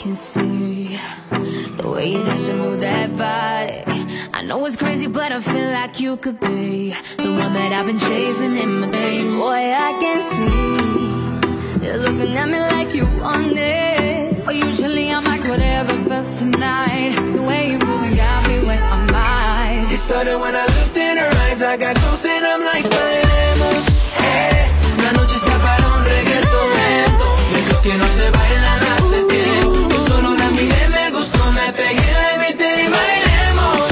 can see the way you dance and move that body. I know it's crazy, but I feel like you could be the one that I've been chasing in my dreams. Boy, I can see you're looking at me like you want it. But usually I'm like whatever, but tonight the way you move got me where I'm at. It started when I looked in her eyes. I got close and I'm like, bailemos, la noche está para un reggaetón lento, esos que no se bailan hace tiempo. Yo solo la miré, me gustó, me pegué, la invité y bailemos,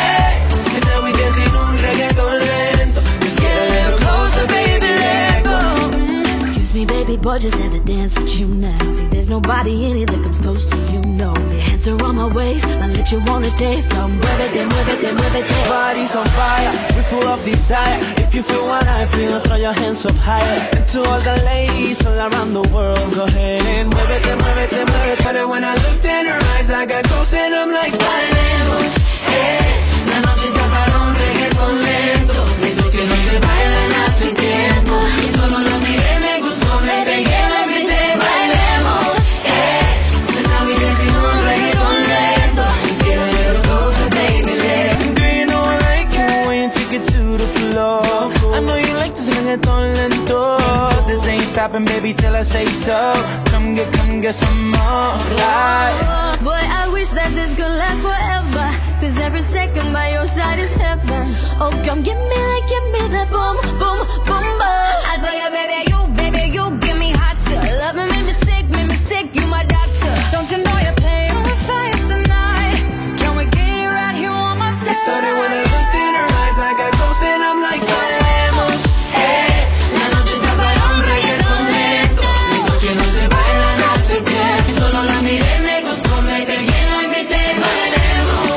so now we dancing un reggaetón lento. Let's get a little closer, baby, let go. Excuse me, baby boy, just had to dance with you now. See, there's nobody in it that comes close to you, no. Your hands are on my waist, my lips you wanna taste. Come move it, then move it, then move it, then. Body's on fire, we're full of desire. If you feel what I feel, throw your hands up higher. And to all the ladies all around the world, go ahead and muévete, muévete, muévete. But when I looked in her eyes, I got close and I'm like, bailemos, la noche está para un reggaetón lento, esos que no se bailan hace tiempo. Y solo la miré, me gustó, me pegué, la invité, bailemos, so now we dancing un reggaetón lento. Just get a little closer, baby, let go. Do you know I like it when you take it to the floor? I know you like this reggaeton lento. This ain't stopping, baby, till I say so. Come get some more. Boy, I wish that this could last forever, 'cause every second by your side is heaven. Oh, come give me that boom, boom, boom, boom. I tell you, baby, you give me hot shit. Love me, make me sick, you my doctor. Don't you know you're playing on fire tonight? Can we get you right here one more time? It started when I looked in her eyes, I got close and I'm like, bailemos, la noche está para un reggaetón lento, esos que no se bailan hace tiempo. Solo la miré, me gustó, me pegué, la invité, bailemos,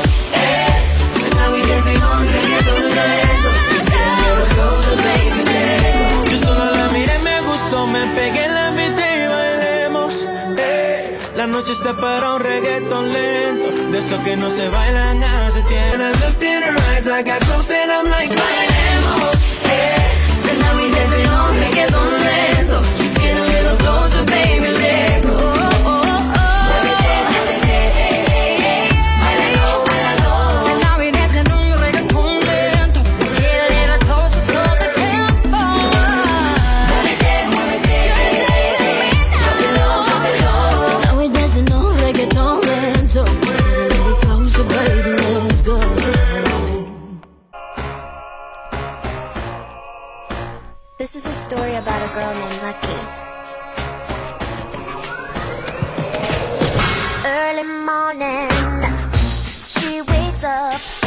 so now we dancing on reggaetón lento. Just get a little closer, baby, let go. Yo solo la miré, me gustó, me pegué, la invité y bailemos, la noche está para un reggaetón lento, de esos que no se bailan hace tiempo. And I looked in her eyes, I got close and I'm like, bailemos, so now we dancing on reggaeton lento. Just get a little closer, baby, let go. This is a story about a girl named Lucky. Early morning, she wakes up